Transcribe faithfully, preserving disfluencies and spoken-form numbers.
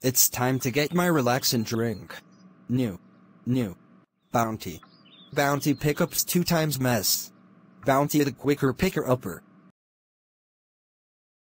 It's time to get my relaxing drink. New. New. Bounty. Bounty pickups two times mess. Bounty the quicker picker-upper.